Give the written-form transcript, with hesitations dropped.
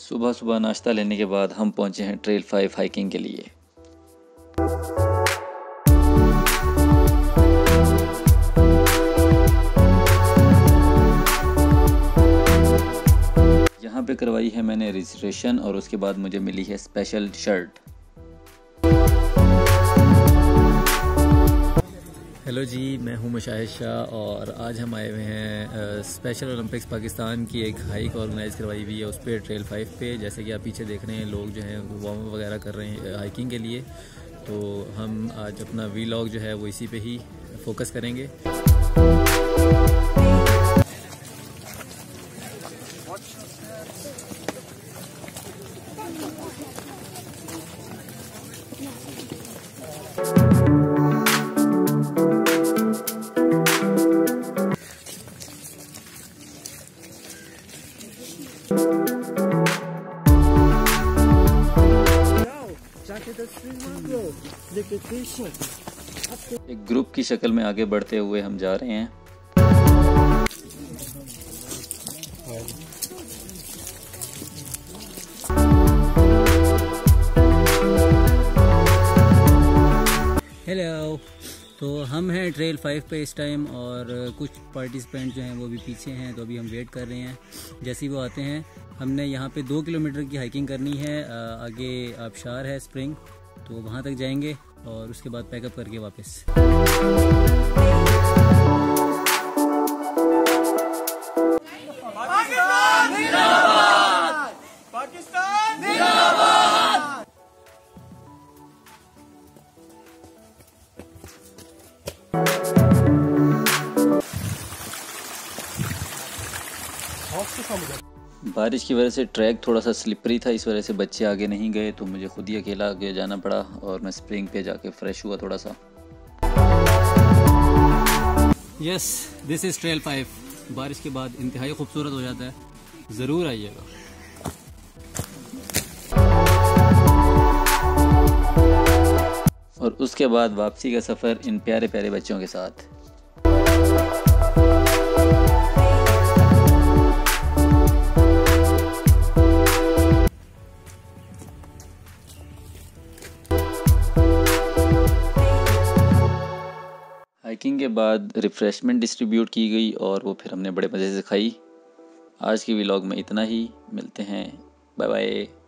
सुबह सुबह नाश्ता लेने के बाद हम पहुंचे हैं ट्रेल 5 हाइकिंग के लिए। यहाँ पे करवाई है मैंने रजिस्ट्रेशन और उसके बाद मुझे मिली है स्पेशल शर्ट। हेलो जी, मैं हूँ मुशाहिद शाह और आज हम आए हुए हैं स्पेशल ओलंपिक्स पाकिस्तान की एक हाइक ऑर्गेनाइज़ करवाई हुई है उस पर ट्रेल 5 पे। जैसे कि आप पीछे देख रहे हैं लोग जो हैं वार्म अप वगैरह कर रहे हैं हाइकिंग के लिए। तो हम आज अपना वीलॉग जो है वो इसी पे ही फोकस करेंगे। एक ग्रुप की शक्ल में आगे बढ़ते हुए हम जा रहे हैं। हेलो, तो हम हैं ट्रेल 5 पे इस टाइम और कुछ पार्टिसिपेंट जो हैं वो भी पीछे हैं। तो अभी हम वेट कर रहे हैं, जैसे ही वो आते हैं। हमने यहाँ पे 2 किलोमीटर की हाइकिंग करनी है। आगे आबशार है स्प्रिंग, तो वहाँ तक जाएंगे और उसके बाद पैकअप करके वापस। पाकिस्तान जिंदाबाद! पाकिस्तान जिंदाबाद! बारिश की वजह से ट्रैक थोड़ा सा स्लिपरी था, इस वजह से बच्चे आगे नहीं गए, तो मुझे खुद ही अकेला आगे जाना पड़ा और मैं स्प्रिंग पे जाके फ्रेश हुआ थोड़ा सा। Yes, this is trail 5। बारिश के बाद इंतहाई खूबसूरत हो जाता है, ज़रूर आइएगा। और उसके बाद वापसी का सफ़र इन प्यारे प्यारे बच्चों के साथ। हाइकिंग के बाद रिफ़्रेशमेंट डिस्ट्रीब्यूट की गई और वो फिर हमने बड़े मज़े से खाई। आज की व्लॉग में इतना ही, मिलते हैं, बाय बाय।